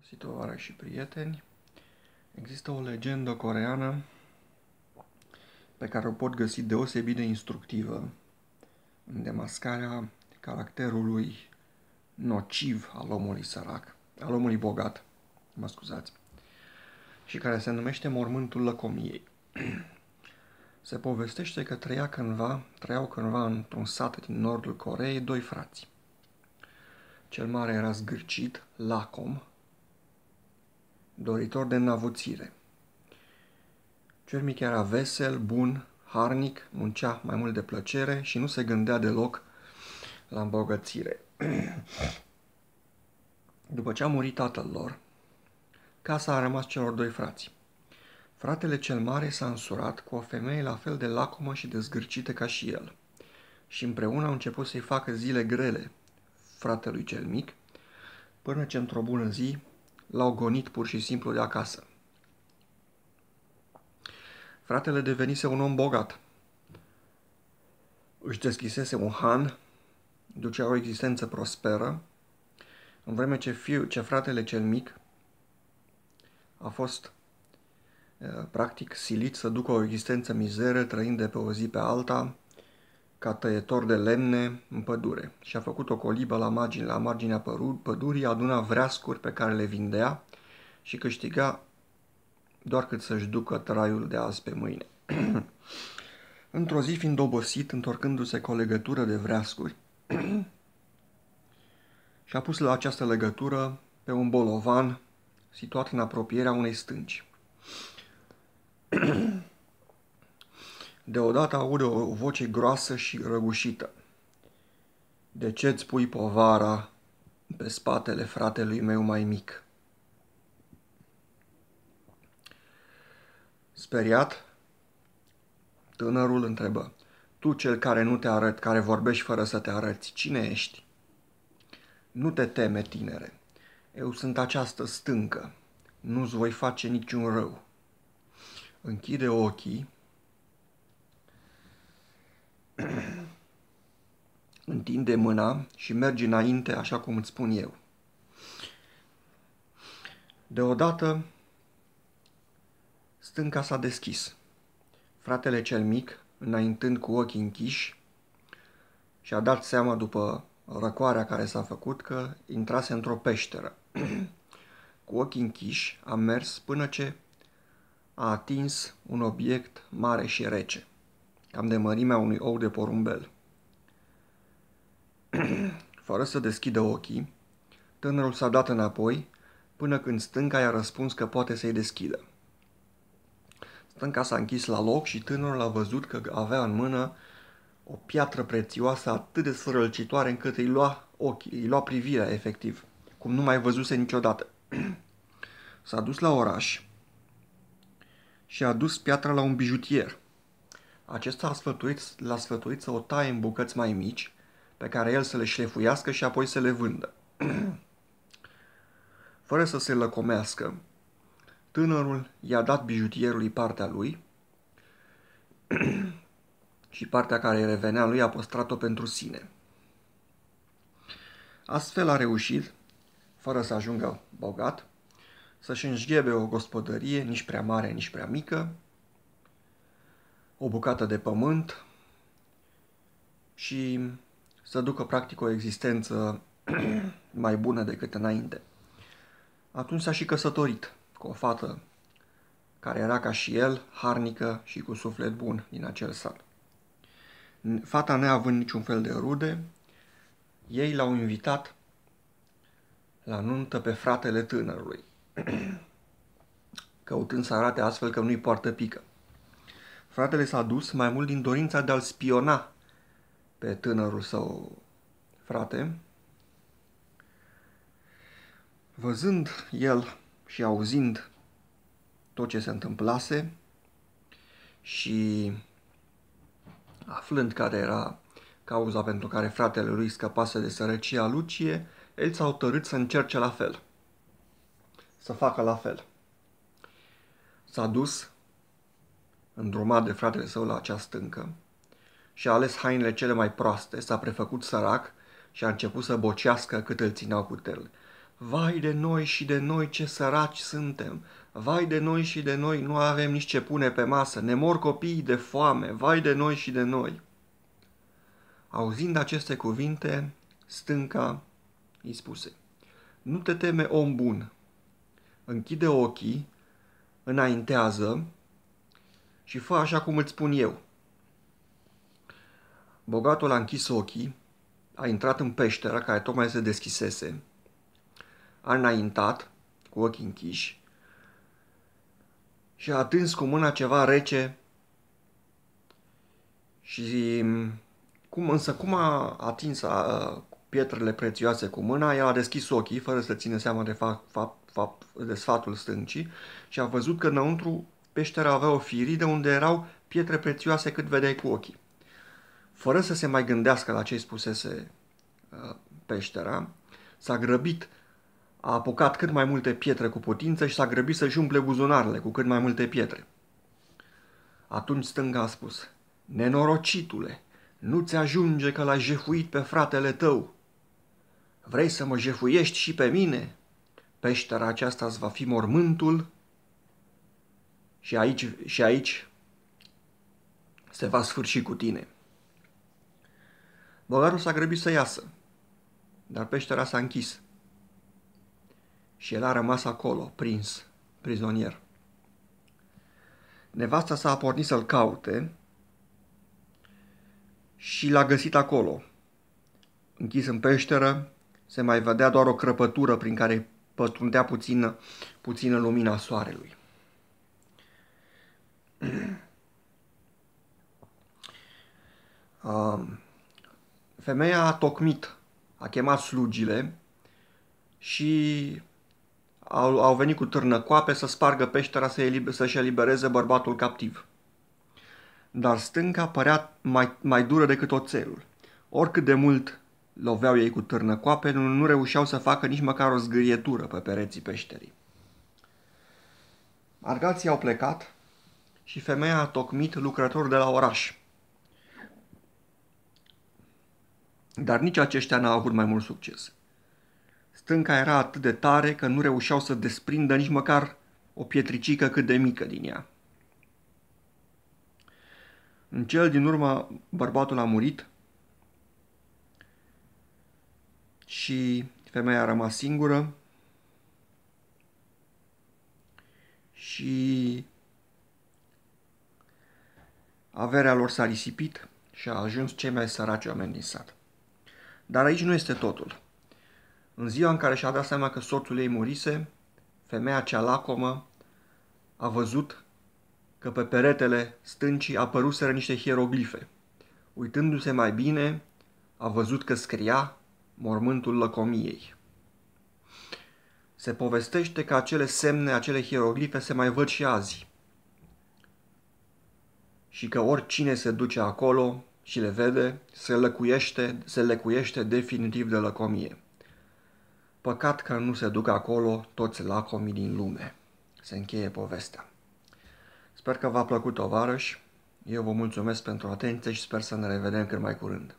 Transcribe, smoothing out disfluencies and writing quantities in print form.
Sitoare și prieteni, există o legendă coreeană pe care o pot găsi deosebit de instructivă în demascarea caracterului nociv al omului sărac, al omului bogat, mă scuzați, și care se numește Mormântul Lăcomiei. Se povestește că trăiau cândva într-un sat din nordul Coreei doi frați. Cel mare era zgârcit, lacom, doritor de înavuțire. Cel mic era vesel, bun, harnic, muncea mai mult de plăcere și nu se gândea deloc la îmbogățire. După ce a murit tatăl lor, casa a rămas celor doi frați. Fratele cel mare s-a însurat cu o femeie la fel de lacomă și de zgârcită ca și el și împreună au început să-i facă zile grele fratelui cel mic, până ce într-o bună zi l-au gonit pur și simplu de acasă. Fratele devenise un om bogat. Își deschisese un han, ducea o existență prosperă, în vreme ce fratele cel mic a fost practic silit să ducă o existență mizeră, trăind de pe o zi pe alta, ca tăietor de lemne în pădure. Și a făcut o colibă la marginea pădurii, aduna vreascuri pe care le vindea și câștiga doar cât să-și ducă traiul de azi pe mâine. Într-o zi, fiind obosit, întorcându-se cu o legătură de vreascuri, și-a pus la această legătură pe un bolovan situat în apropierea unei stânci. Deodată aude o voce groasă și răgușită. De ce-ți pui povara pe spatele fratelui meu mai mic? Speriat, tânărul întrebă. Tu, cel care nu te arăt, care vorbești fără să te arăți, cine ești? Nu te teme, tinere. Eu sunt această stâncă. Nu-ți voi face niciun rău. Închide ochii, întinde mâna și mergi înainte așa cum îți spun eu. Deodată, stânca s-a deschis. Fratele cel mic, înaintând cu ochii închiși, și-a dat seama după răcoarea care s-a făcut că intrase într-o peșteră. Cu ochii închiși a mers până ce a atins un obiect mare și rece, cam de mărimea unui ou de porumbel. Fără să deschidă ochii, tânărul s-a dat înapoi până când stânca i-a răspuns că poate să-i deschidă. Stânca s-a închis la loc și tânărul a văzut că avea în mână o piatră prețioasă atât de sfărălcitoare încât îi lua ochii, îi lua privirea efectiv, cum nu mai văzuse niciodată. S-a dus la oraș și a dus piatra la un bijutier. Acesta l-a sfătuit să o taie în bucăți mai mici, pe care el să le șlefuiască și apoi să le vândă. Fără să se lăcomească, tânărul i-a dat bijutierului partea lui și partea care îi revenea lui a păstrat-o pentru sine. Astfel a reușit, fără să ajungă bogat, să-și înșghebe o gospodărie nici prea mare, nici prea mică, o bucată de pământ și să ducă practic o existență mai bună decât înainte. Atunci s-a și căsătorit cu o fată care era ca și el, harnică și cu suflet bun din acel sat. Fata neavând niciun fel de rude, ei l-au invitat la nuntă pe fratele tânărului, căutând să arate astfel că nu-i poartă pică. Fratele s-a dus mai mult din dorința de a-l spiona pe tânărul său frate. Văzând el și auzind tot ce se întâmplase și aflând care era cauza pentru care fratele lui scăpase de sărăcia Lucie, el s-a hotărât să încerce la fel, să facă la fel. S-a dus îndrumat de fratele său la acea stâncă și a ales hainele cele mai proaste, s-a prefăcut sărac și a început să bocească cât îl țineau puterile. Vai de noi și de noi ce săraci suntem! Vai de noi și de noi, nu avem nici ce pune pe masă, ne mor copiii de foame, vai de noi și de noi! Auzind aceste cuvinte, stânca îi spuse: Nu te teme, om bun, închide ochii, înaintează și fă așa cum îți spun eu. Bogatul a închis ochii, a intrat în peștera care tocmai se deschisese, a înaintat cu ochii închiși și a atins cu mâna ceva rece și cum a atins pietrele prețioase cu mâna, el a deschis ochii fără să țină seama de sfatul stâncii și a văzut că înăuntru peștera avea o firidă unde erau pietre prețioase cât vedeai cu ochii. Fără să se mai gândească la ce îi spusese peștera, s-a grăbit, a apucat cât mai multe pietre cu putință și s-a grăbit să-și umple buzunarele cu cât mai multe pietre. Atunci stânga a spus: Nenorocitule, nu-ți ajunge că l-ai jefuit pe fratele tău? Vrei să mă jefuiești și pe mine? Peștera aceasta îți va fi mormântul și aici se va sfârși cu tine. Bogarul s-a grăbit să iasă, dar peștera s-a închis și el a rămas acolo, prins, prizonier. Nevasta s-a pornit să-l caute și l-a găsit acolo. Închis în peșteră, se mai vedea doar o crăpătură prin care pătrundea puțină lumina soarelui. Femeia a tocmit, a chemat slugile și au venit cu târnăcoape să spargă peștera să-și elibereze bărbatul captiv. Dar stânca părea mai dură decât oțelul. Oricât de mult loveau ei cu târnăcoape, nu reușeau să facă nici măcar o zgârietură pe pereții peșterii. Argații au plecat și femeia a tocmit lucrători de la oraș. Dar nici aceștia n-au avut mai mult succes. Stânca era atât de tare că nu reușeau să desprindă nici măcar o pietricică cât de mică din ea. În cel din urmă, bărbatul a murit și femeia a rămas singură și averea lor s-a risipit și a ajuns cei mai săraci oameni din sat. Dar aici nu este totul. În ziua în care și-a dat seama că soțul ei murise, femeia cea lacomă a văzut că pe peretele stâncii apăruseră niște hieroglife. Uitându-se mai bine, a văzut că scria mormântul lăcomiei. Se povestește că acele semne, acele hieroglife se mai văd și azi. Și că oricine se duce acolo și le vede, se lecuiește definitiv de lăcomie. Păcat că nu se duc acolo toți lacomii din lume. Se încheie povestea. Sper că v-a plăcut, tovarăși. Eu vă mulțumesc pentru atenție și sper să ne revedem cât mai curând.